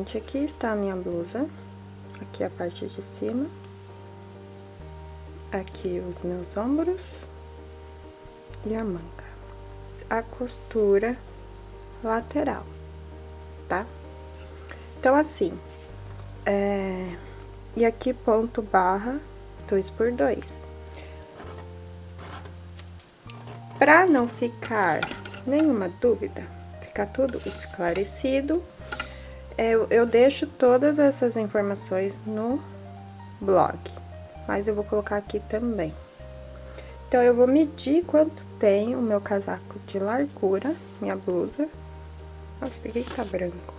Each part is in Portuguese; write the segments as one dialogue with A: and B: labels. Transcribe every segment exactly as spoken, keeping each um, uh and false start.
A: gente, aqui está a minha blusa. Aqui a parte de cima. Aqui os meus ombros. E a manga. A costura lateral, tá? Então, assim, é... e aqui ponto barra dois por dois. Pra não ficar nenhuma dúvida, ficar tudo esclarecido, eu, eu deixo todas essas informações no blog, mas eu vou colocar aqui também. Então, eu vou medir quanto tem o meu casaco de largura, minha blusa. Nossa, por que que tá branco?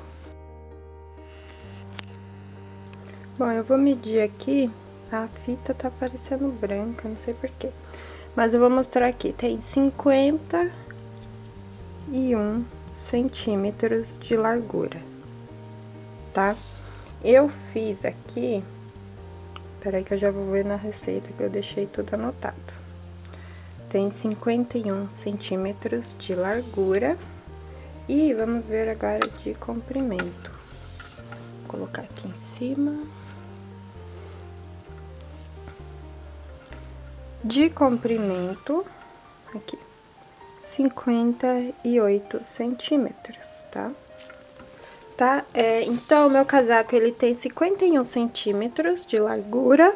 A: Bom, eu vou medir aqui, a fita tá parecendo branca, não sei porquê. Mas eu vou mostrar aqui, tem cinquenta e um centímetros de largura, tá? Eu fiz aqui, peraí que eu já vou ver na receita que eu deixei tudo anotado. Tem cinquenta e um centímetros de largura e vamos ver agora de comprimento. Vou colocar aqui em cima. De comprimento, aqui, cinquenta e oito centímetros, tá? Tá? É, então, meu casaco, ele tem cinquenta e um centímetros de largura,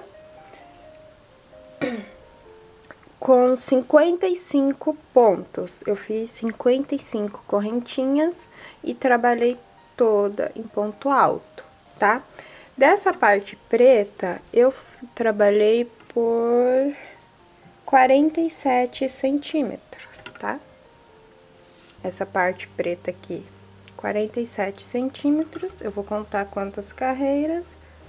A: com cinquenta e cinco pontos. Eu fiz cinquenta e cinco correntinhas e trabalhei toda em ponto alto, tá? Dessa parte preta, eu trabalhei por quarenta e sete centímetros, tá? Essa parte preta aqui, quarenta e sete centímetros. Eu vou contar quantas carreiras.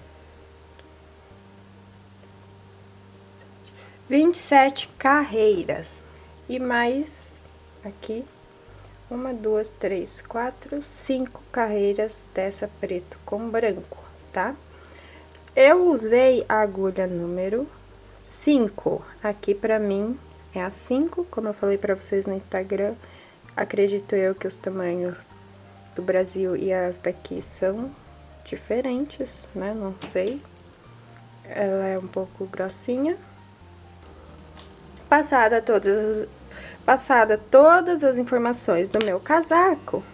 A: vinte e sete carreiras. E mais aqui, uma, duas, três, quatro, cinco carreiras dessa preto com branco, tá? Eu usei a agulha número cinco, aqui pra mim é a cinco, como eu falei pra vocês no Instagram, acredito eu que os tamanhos do Brasil e as daqui são diferentes, né, não sei. Ela é um pouco grossinha. Passada todas, passada todas as informações do meu casaco,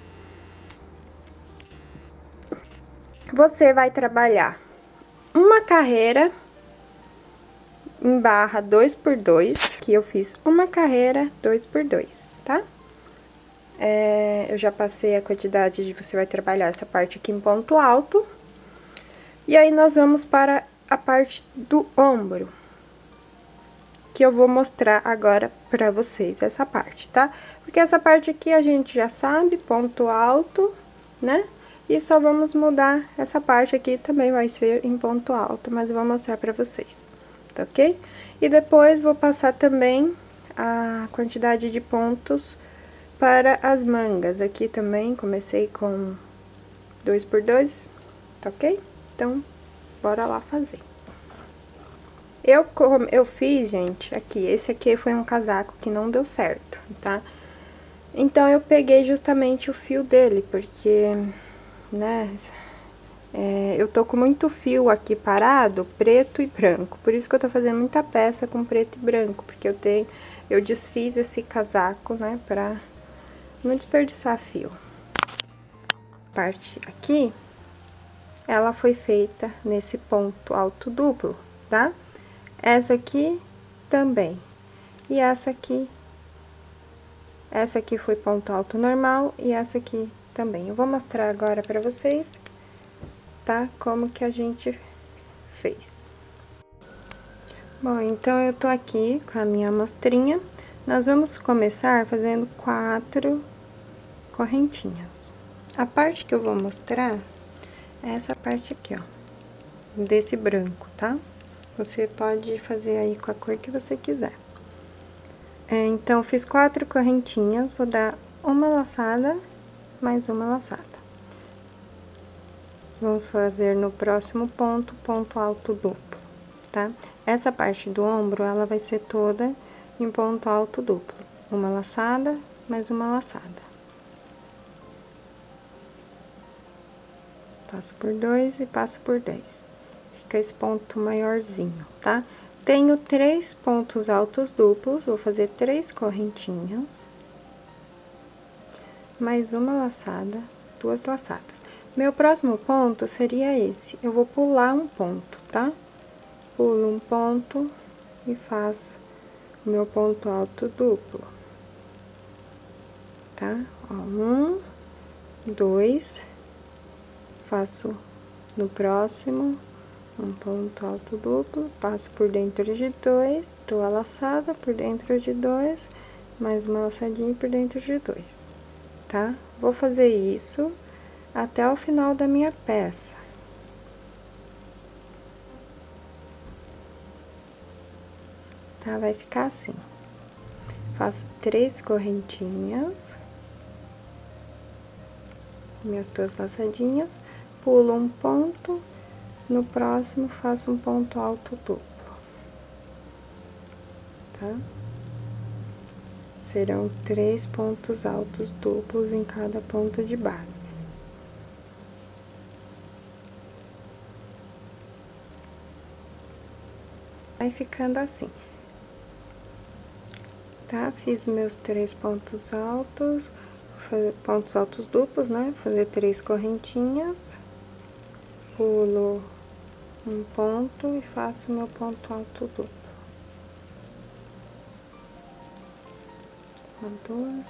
A: você vai trabalhar uma carreira em barra dois por dois, que eu fiz uma carreira dois por dois, tá? É, eu já passei a quantidade de você vai trabalhar essa parte aqui em ponto alto. E aí, nós vamos para a parte do ombro, que eu vou mostrar agora pra vocês essa parte, tá? Porque essa parte aqui a gente já sabe, ponto alto, né? E só vamos mudar essa parte aqui, também vai ser em ponto alto, mas eu vou mostrar pra vocês. Tá ok? E depois vou passar também a quantidade de pontos para as mangas. Aqui também comecei com dois por dois, tá ok? Então, bora lá fazer. Eu, eu fiz, gente, aqui, esse aqui foi um casaco que não deu certo, tá? Então, eu peguei justamente o fio dele, porque, né... É, eu tô com muito fio aqui parado, preto e branco, por isso que eu tô fazendo muita peça com preto e branco, porque eu tenho, eu desfiz esse casaco, né, pra não desperdiçar fio. Parte aqui, ela foi feita nesse ponto alto duplo, tá? Essa aqui também, e essa aqui, essa aqui foi ponto alto normal, e essa aqui também. Eu vou mostrar agora pra vocês, tá? Como que a gente fez. Bom, então, eu tô aqui com a minha amostrinha. Nós vamos começar fazendo quatro correntinhas. A parte que eu vou mostrar é essa parte aqui, ó, desse branco, tá? Você pode fazer aí com a cor que você quiser. É, então, eu fiz quatro correntinhas, vou dar uma laçada, mais uma laçada. Vamos fazer no próximo ponto, ponto alto duplo, tá? Essa parte do ombro, ela vai ser toda em ponto alto duplo. Uma laçada, mais uma laçada. passo por dois e passo por dez. Fica esse ponto maiorzinho, tá? Tenho três pontos altos duplos, vou fazer três correntinhas, mais uma laçada, duas laçadas. Meu próximo ponto seria esse, eu vou pular um ponto, tá? Pulo um ponto e faço o meu ponto alto duplo, tá? Ó, um, dois, faço no próximo um ponto alto duplo, passo por dentro de dois, dou a laçada por dentro de dois, mais uma laçadinha por dentro de dois, tá? Vou fazer isso até o final da minha peça. Tá? Vai ficar assim. Faço três correntinhas, minhas duas laçadinhas, pulo um ponto, no próximo faço um ponto alto duplo, tá? Serão três pontos altos duplos em cada ponto de base. Vai ficando assim, tá? Fiz meus três pontos altos, fazer pontos altos duplos, né? Fazer três correntinhas, pulo um ponto e faço meu ponto alto duplo. Uma, duas.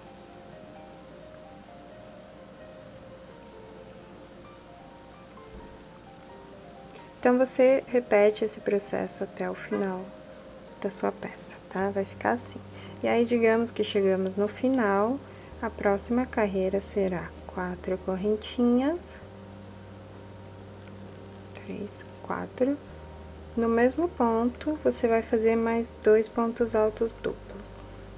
A: Então, você repete esse processo até o final da sua peça, tá? Vai ficar assim. E aí, digamos que chegamos no final, a próxima carreira será quatro correntinhas, três, quatro. No mesmo ponto, você vai fazer mais dois pontos altos duplos.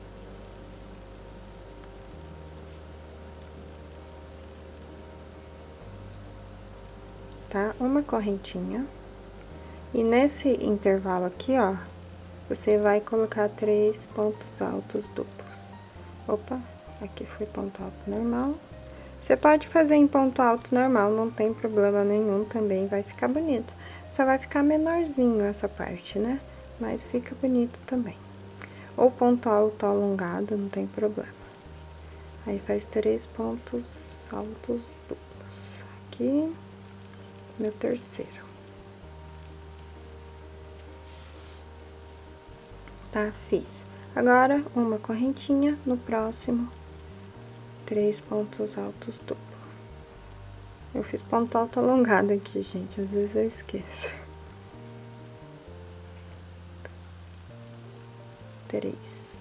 A: Tá? Uma correntinha. E nesse intervalo aqui, ó, você vai colocar três pontos altos duplos. Opa, aqui foi ponto alto normal. Você pode fazer em ponto alto normal, não tem problema nenhum, também vai ficar bonito. Só vai ficar menorzinho essa parte, né? Mas fica bonito também. Ou ponto alto alongado, não tem problema. Aí, faz três pontos altos duplos. Aqui, meu terceiro. Tá? Fiz. Agora, uma correntinha, no próximo, três pontos altos duplos. Eu fiz ponto alto alongado aqui, gente, às vezes eu esqueço. Três.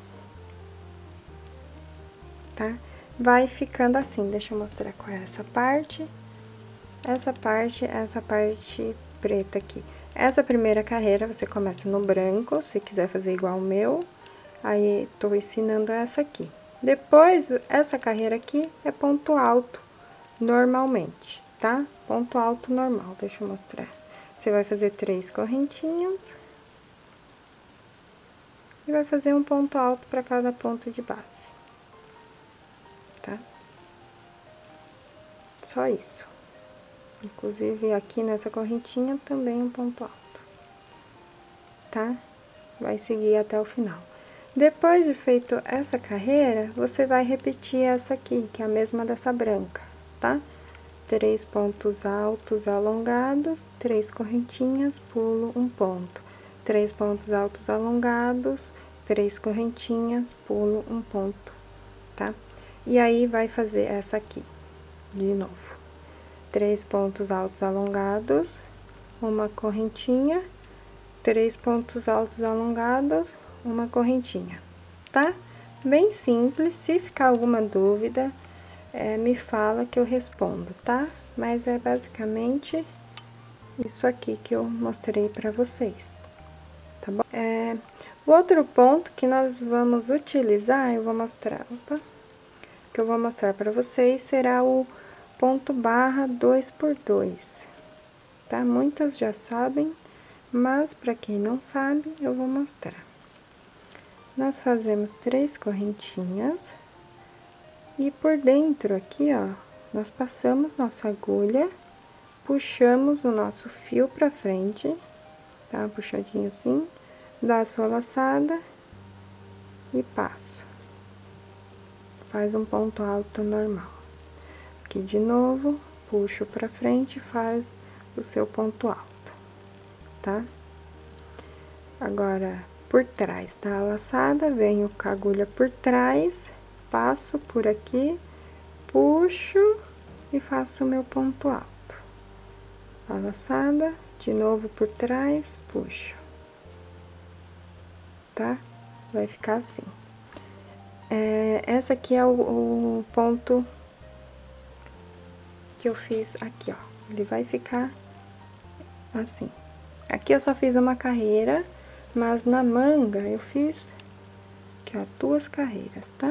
A: Tá? Vai ficando assim, deixa eu mostrar qual é essa parte. Essa parte, essa parte preta aqui. Essa primeira carreira, você começa no branco, se quiser fazer igual o meu. Aí, tô ensinando essa aqui. Depois, essa carreira aqui é ponto alto, normalmente, tá? Ponto alto normal, deixa eu mostrar. Você vai fazer três correntinhas. E vai fazer um ponto alto para cada ponto de base. Tá? Só isso. Inclusive, aqui nessa correntinha também um ponto alto. Tá? Vai seguir até o final. Depois de feito essa carreira, você vai repetir essa aqui, que é a mesma dessa branca, tá? Três pontos altos alongados, três correntinhas, pulo um ponto. Três pontos altos alongados, três correntinhas, pulo um ponto, tá? E aí, vai fazer essa aqui, de novo. Três pontos altos alongados, uma correntinha, três pontos altos alongados, uma correntinha, tá? Bem simples, se ficar alguma dúvida, é, me fala que eu respondo, tá? Mas é basicamente isso aqui que eu mostrei pra vocês, tá bom? É, o outro ponto que nós vamos utilizar, eu vou mostrar, opa, que eu vou mostrar pra vocês, será o ponto barra dois por dois, tá? Muitas já sabem, mas pra quem não sabe, eu vou mostrar. Nós fazemos três correntinhas, e por dentro aqui, ó, nós passamos nossa agulha, puxamos o nosso fio pra frente, tá? Puxadinho assim, dá a sua laçada e passo. Faz um ponto alto normal. Aqui de novo, puxo pra frente e faz o seu ponto alto, tá? Agora, por trás da laçada, venho com a agulha por trás, passo por aqui, puxo e faço o meu ponto alto. A laçada, de novo por trás, puxo, tá? Vai ficar assim. É, essa aqui é o, o ponto que eu fiz aqui, ó. Ele vai ficar assim. Aqui eu só fiz uma carreira, mas na manga eu fiz aqui, ó, duas carreiras, tá?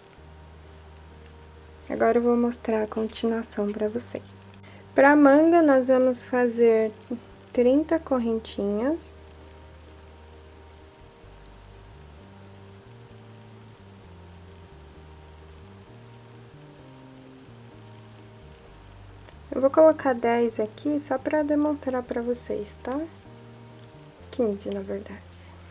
A: Agora eu vou mostrar a continuação pra vocês. Pra manga, nós vamos fazer trinta correntinhas. Eu vou colocar dez aqui só pra demonstrar pra vocês, tá? quinze, na verdade.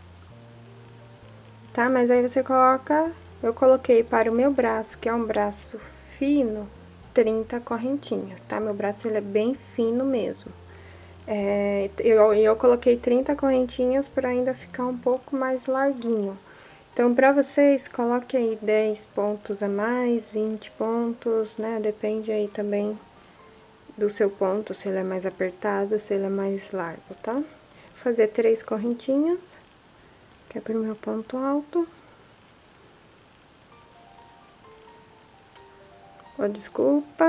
A: Tá? Mas aí você coloca... Eu coloquei para o meu braço, que é um braço fino, trinta correntinhas, tá? Meu braço, ele é bem fino mesmo. É, eu, eu coloquei trinta correntinhas pra ainda ficar um pouco mais larguinho. Então, pra vocês, coloque aí dez pontos a mais, vinte pontos, né? Depende aí também do seu ponto, se ele é mais apertado, se ele é mais largo, tá? Vou fazer três correntinhas, que é pro meu ponto alto. Oh, desculpa.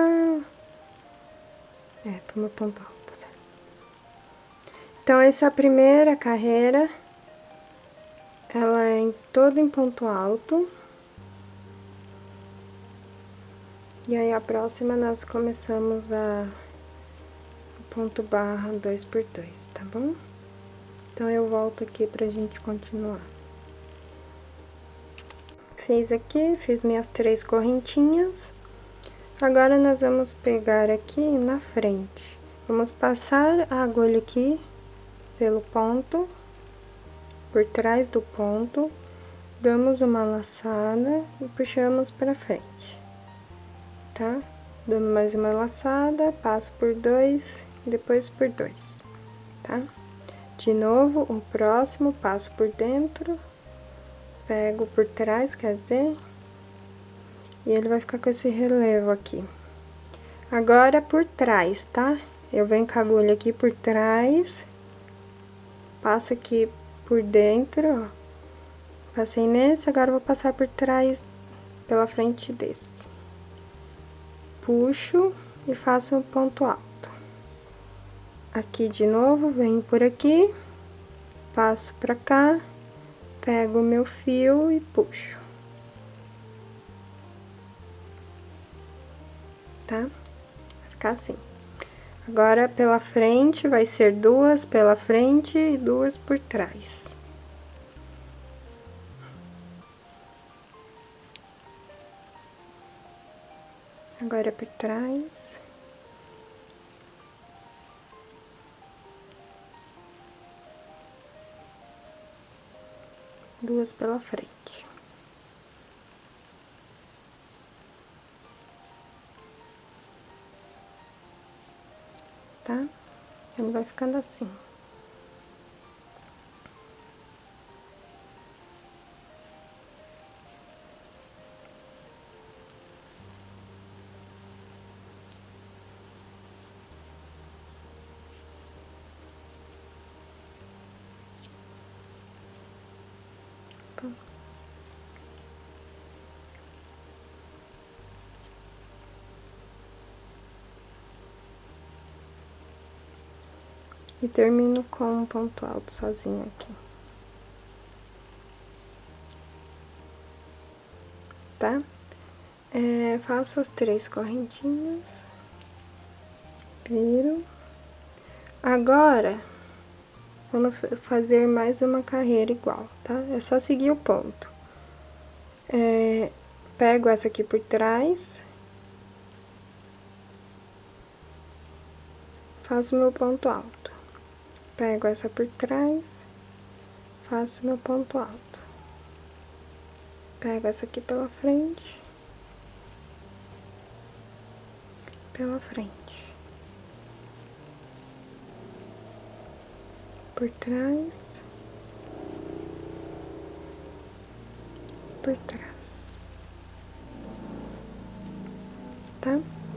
A: É, pro meu ponto alto, certo? Então, essa é a primeira carreira. Ela é em, toda em ponto alto. E aí, a próxima, nós começamos a... ponto barra dois por dois, tá bom? Então, eu volto aqui pra gente continuar. Fiz aqui, fiz minhas três correntinhas. Agora, nós vamos pegar aqui na frente. Vamos passar a agulha aqui pelo ponto, por trás do ponto, damos uma laçada e puxamos pra frente, tá? Damos mais uma laçada, passo por dois, depois por dois, tá? De novo, o próximo, passo por dentro, pego por trás, quer dizer, e ele vai ficar com esse relevo aqui. Agora, por trás, tá? Eu venho com a agulha aqui por trás, passo aqui por dentro, ó. Passei nesse, agora eu vou passar por trás, pela frente desse. Puxo e faço um ponto alto. Aqui de novo, venho por aqui, passo pra cá, pego o meu fio e puxo. Tá? Vai ficar assim. Agora, pela frente, vai ser duas pela frente e duas por trás. Agora, por trás. Duas pela frente. Tá? Ele vai ficando assim. E termino com um ponto alto sozinho aqui. Tá? É, faço as três correntinhas. Viro. Agora, vamos fazer mais uma carreira igual, tá? É só seguir o ponto. É, pego essa aqui por trás. faço meu ponto alto. Pego essa por trás, faço meu ponto alto. Pego essa aqui pela frente, pela frente, por trás, por trás, tá?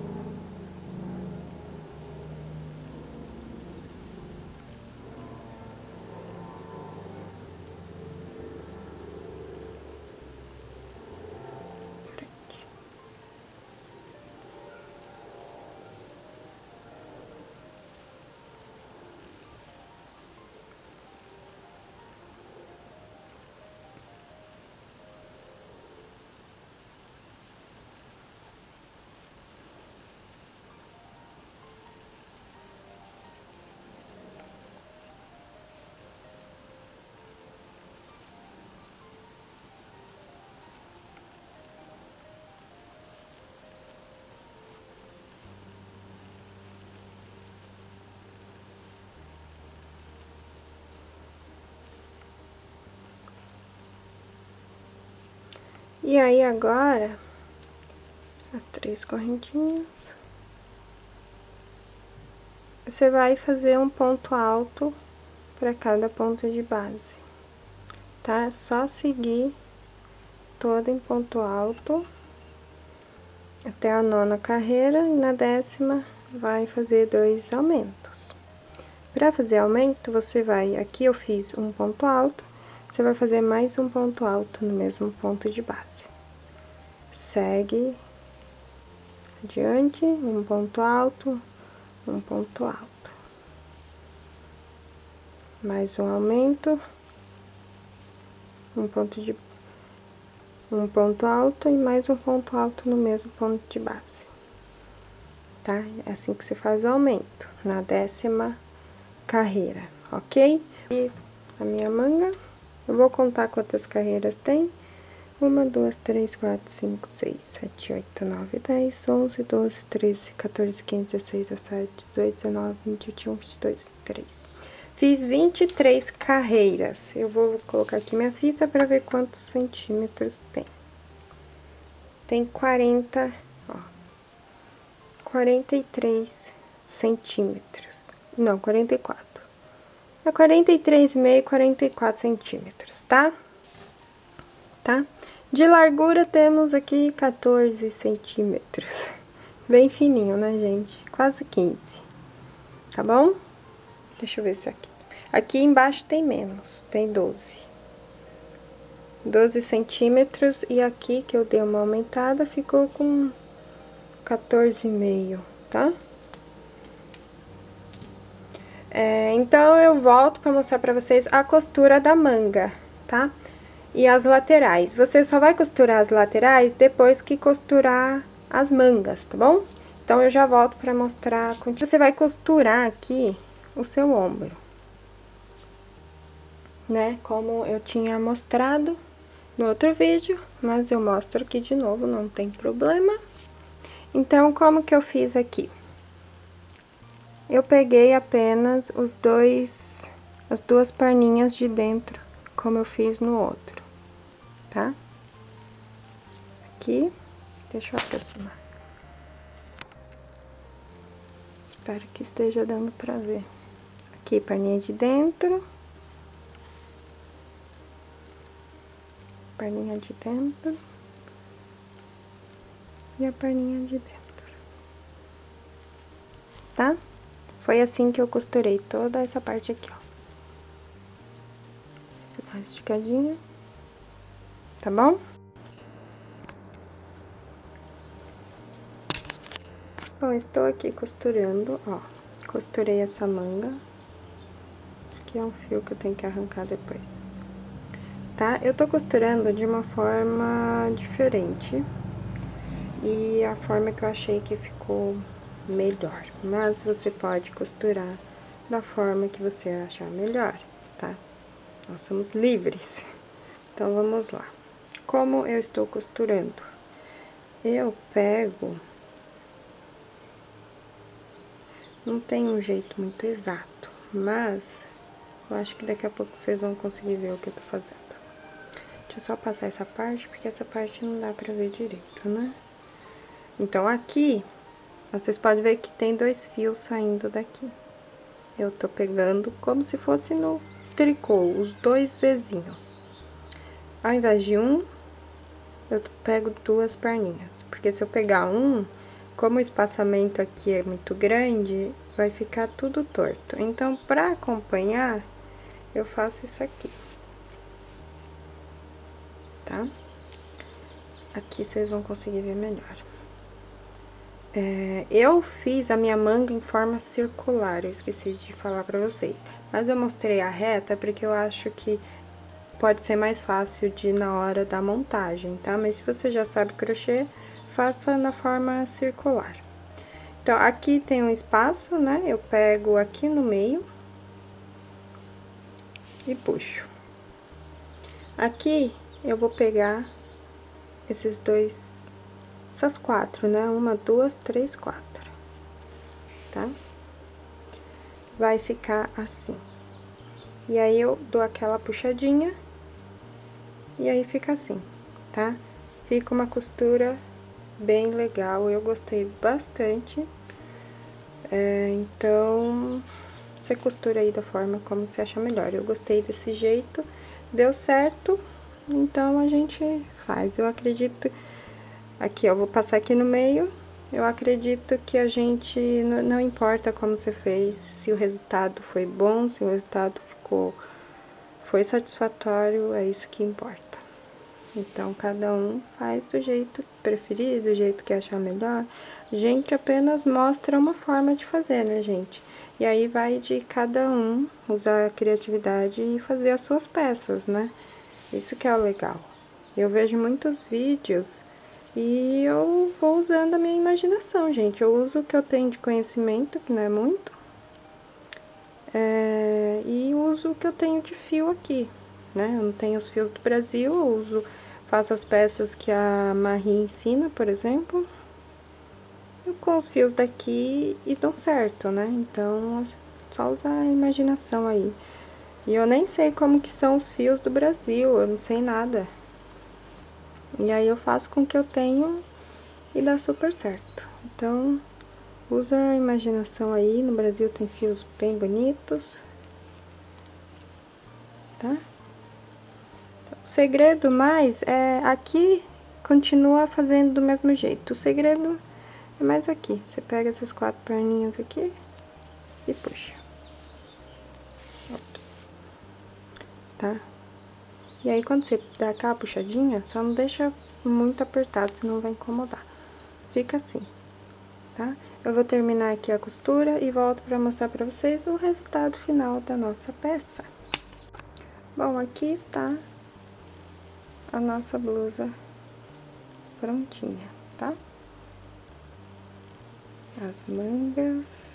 A: E aí, agora, as três correntinhas, você vai fazer um ponto alto para cada ponto de base, tá? Só seguir toda em ponto alto até a nona carreira, e na décima vai fazer dois aumentos. Para fazer aumento, você vai, aqui eu fiz um ponto alto, você vai fazer mais um ponto alto no mesmo ponto de base. Segue adiante, um ponto alto, um ponto alto. Mais um aumento, um ponto de um ponto alto e mais um ponto alto no mesmo ponto de base, tá? É assim que se faz o aumento, na décima carreira, ok? E a minha manga, eu vou contar quantas carreiras tem. Uma, duas, três, quatro, cinco, seis, sete, oito, nove, dez, onze, doze, treze, quatorze, quinze, dezesseis, dezessete, dezoito, dezenove, vinte, vinte e um, vinte e dois, vinte e três. Fiz vinte e três carreiras. Eu vou colocar aqui minha fita para ver quantos centímetros tem. Tem quarenta, ó, quarenta e três centímetros. Não, quarenta e quatro. É quarenta e três e meio, quarenta e quatro centímetros, tá? Tá? De largura temos aqui quatorze centímetros. Bem fininho, né, gente? Quase quinze. Tá bom? Deixa eu ver se aqui. Aqui embaixo tem menos, tem doze. doze centímetros, e aqui que eu dei uma aumentada, ficou com quatorze e meio, tá? É, então, eu volto pra mostrar pra vocês a costura da manga, tá? E as laterais. Você só vai costurar as laterais depois que costurar as mangas, tá bom? Então, eu já volto pra mostrar. Você vai costurar aqui o seu ombro, né? Como eu tinha mostrado no outro vídeo, mas eu mostro aqui de novo, não tem problema. Então, como que eu fiz aqui? Eu peguei apenas os dois, as duas perninhas de dentro, como eu fiz no outro, tá? Aqui, deixa eu aproximar. Espero que esteja dando pra ver. Aqui, perninha de dentro. Perninha de dentro. E a perninha de dentro. Tá? Foi assim que eu costurei toda essa parte aqui, ó. Você dá uma esticadinha. Tá bom? Bom, estou aqui costurando, ó. Costurei essa manga. Acho que é um fio que eu tenho que arrancar depois. Tá? Eu tô costurando de uma forma diferente. E a forma que eu achei que ficou melhor. Mas você pode costurar da forma que você achar melhor, tá? Nós somos livres. Então, vamos lá. Como eu estou costurando? Eu pego Não tem um jeito muito exato, mas eu acho que daqui a pouco vocês vão conseguir ver o que eu tô fazendo. Deixa eu só passar essa parte, porque essa parte não dá pra ver direito, né? Então, aqui, vocês podem ver que tem dois fios saindo daqui. Eu tô pegando como se fosse no tricô, os dois vizinhos. Ao invés de um, eu pego duas perninhas. Porque se eu pegar um, como o espaçamento aqui é muito grande, vai ficar tudo torto. Então, pra acompanhar, eu faço isso aqui. Tá? Aqui vocês vão conseguir ver melhor. É, eu fiz a minha manga em forma circular, eu esqueci de falar pra vocês. Mas eu mostrei a reta porque eu acho que pode ser mais fácil de na hora da montagem, tá? Mas se você já sabe crochê, faça na forma circular. Então, aqui tem um espaço, né? Eu pego aqui no meio e puxo. Aqui, eu vou pegar esses dois, essas quatro, né? Uma, duas, três, quatro. Tá? Vai ficar assim. E aí, eu dou aquela puxadinha, e aí fica assim, tá? Fica uma costura bem legal, eu gostei bastante. É, então, você costura aí da forma como você achar melhor. Eu gostei desse jeito, deu certo, então a gente faz. Eu acredito... Aqui, ó, vou passar aqui no meio. Eu acredito que a gente, não, não importa como você fez, se o resultado foi bom, se o resultado ficou, foi satisfatório, é isso que importa. Então, cada um faz do jeito preferido, do jeito que achar melhor. A gente apenas mostra uma forma de fazer, né, gente? E aí, vai de cada um usar a criatividade e fazer as suas peças, né? Isso que é o legal. Eu vejo muitos vídeos... E eu vou usando a minha imaginação, gente. Eu uso o que eu tenho de conhecimento, que não é muito. É, e uso o que eu tenho de fio aqui, né? Eu não tenho os fios do Brasil, eu uso, faço as peças que a Marie ensina, por exemplo. E com os fios daqui e dão certo, né? Então, só usar a imaginação aí. E eu nem sei como que são os fios do Brasil, eu não sei nada. E aí, eu faço com o que eu tenho e dá super certo. Então, usa a imaginação aí. No Brasil tem fios bem bonitos, tá? O segredo mais é aqui, continua fazendo do mesmo jeito. O segredo é mais aqui. Você pega essas quatro perninhas aqui e puxa. Ops. Tá? E aí, quando você dá aquela puxadinha, só não deixa muito apertado, senão vai incomodar. Fica assim, tá? Eu vou terminar aqui a costura e volto pra mostrar pra vocês o resultado final da nossa peça. Bom, aqui está a nossa blusa prontinha, tá? As mangas.